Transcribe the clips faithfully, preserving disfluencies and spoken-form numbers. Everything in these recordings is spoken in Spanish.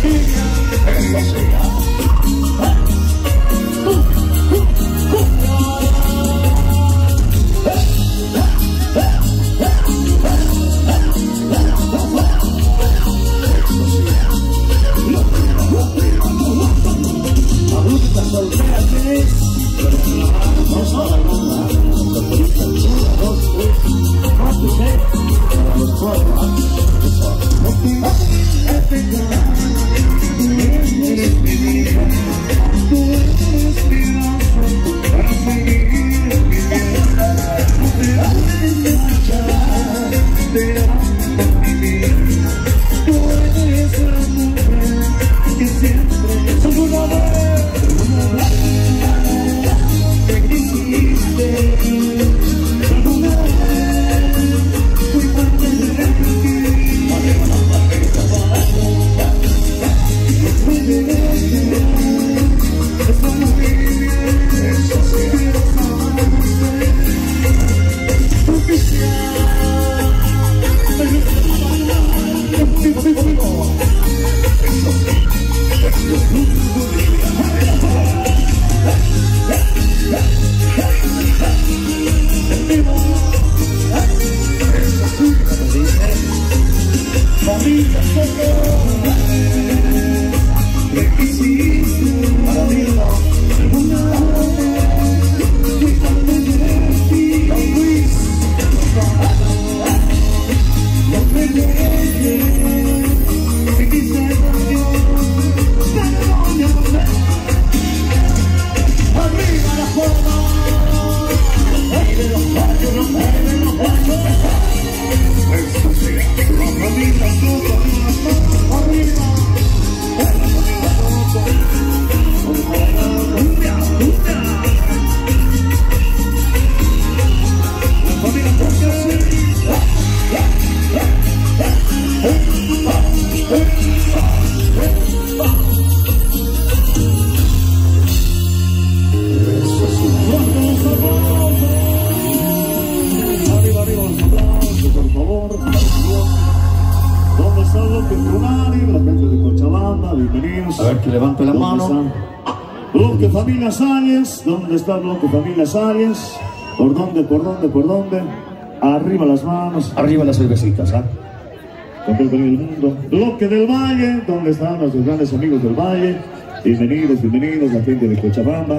Bloque Familia Sáenz, ¿dónde está Bloque Familia Sáenz? ¿Por dónde, por dónde, por dónde? Arriba las manos. Arriba las cervecitas, ¿ah? Campeón del mundo. Bloque del Valle, ¿dónde están nuestros grandes amigos del Valle? Bienvenidos, bienvenidos, la gente de Cochabamba.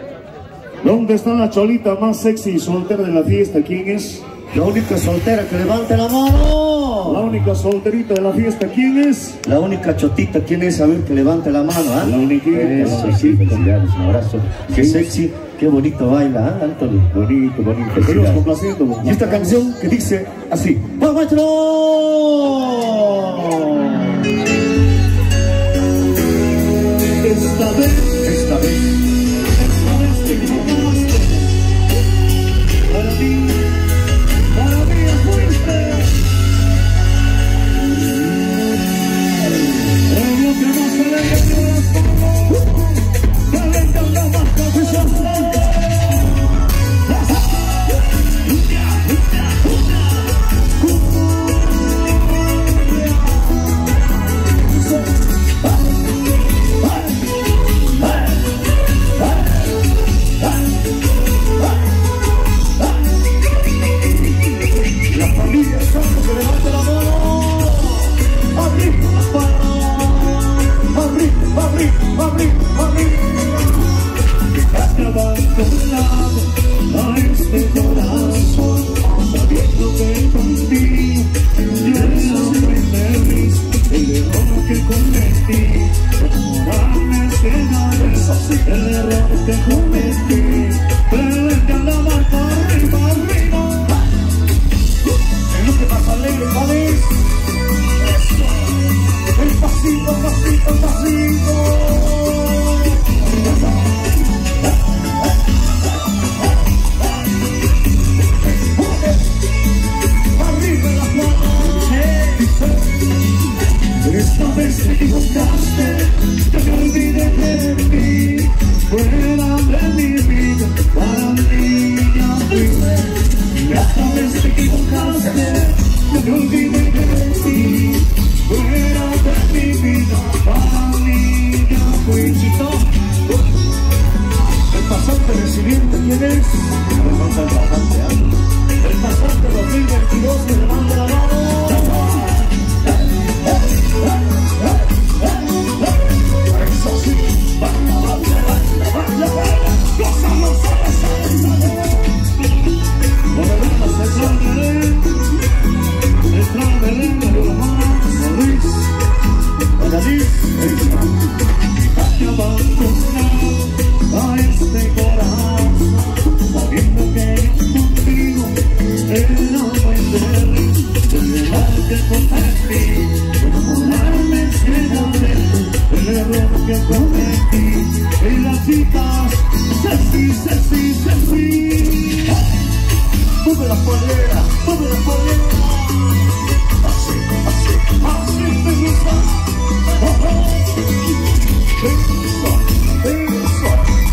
¿Dónde está la cholita más sexy y soltera de la fiesta? ¿Quién es? La única soltera que levante la mano. La única solterita de la fiesta, ¿quién es? La única chotita, ¿quién es? A ver, que levante la mano, ¿ah? La única. Eso, sí, felicidades, un abrazo. Qué sexy, qué bonito baila, ¿ah, Anthony? Bonito, bonito. Seguimos complaciendo. Y esta canción que dice así: ¡Vamos, maestro! Esta vez, esta vez, esta vez te equivocaste. Para mí, para mí fuiste. El bloque más alegre de las calentando más profesional. A este corazón, sabiendo que contigo yo soy feliz. El error que cometí, enamorarme es que no es el error que cometí. Prende a la marca arriba, arriba. Es lo que pasa alegre, ¿sabes? Eso. El pasito, pasito, pasito. Esta vez te equivocaste, te olvidé de mí, fuera de mí. está el pasante, ¿eh? El pasante dos mil veintidós que le manda la mano. Eso sí, baila, baila, baila, baila, baila. Goza, goza, goza, goza. Volvemos a San Belén, San Belén, de la mano, San Luis, San Luis, hay abandonado a este corazón, sabiendo que contigo era buen derri, de llevar que cometí, de enamorarme ciegamente, el error que cometí, y las chicas, sexy, sexy, sexy. Mueve la polera, mueve la polera. Así, así, así me gusta. Oh, oh. Eso, eso, eso.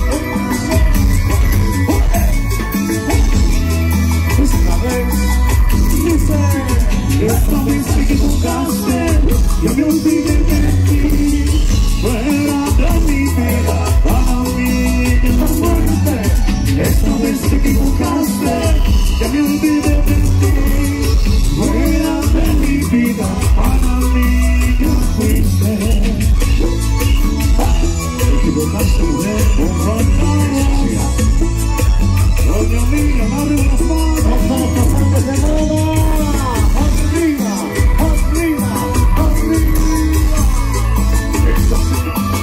Esta vez, dice, esta vez te equivocaste. Yo me olvidé de ti. Fuera de mi vida, para mí es la muerte. Esta vez te equivocaste. Ya me olvidé de ti, fuera de mi vida, para mí ya fuiste. Te equivocaste, mujer, por fantasía. Doña mía, amarre unas manos, no somos pasantes de moda. Arriba, arriba, arriba. Eso sí.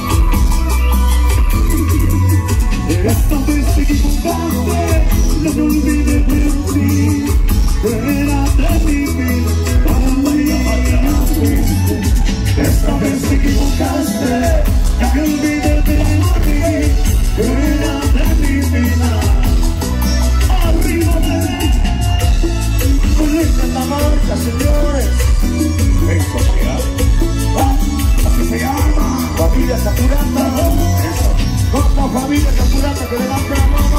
Esta vez te equivocaste, no me olvidé de ti, fuera de mi vida, para mí ya fuiste. Esta vez te equivocaste, ya me olvidé de ti, fuera de mi vida. Arriba de mí, conecta la marca, señores. Eso se llama, así se llama, familia Capurata. Eso, como familia Capurata que levanta la mano.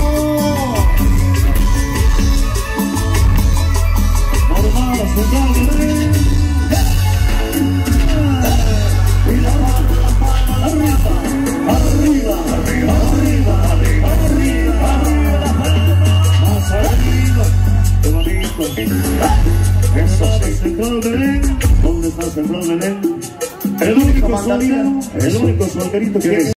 Y la mano, la palma, arriba, arriba, arriba, arriba, arriba, arriba, arriba, la palma, más arriba, qué bonito. Eso sí. Central Belén, ¿dónde está Central Belén? El único soltero, el único solterito que es.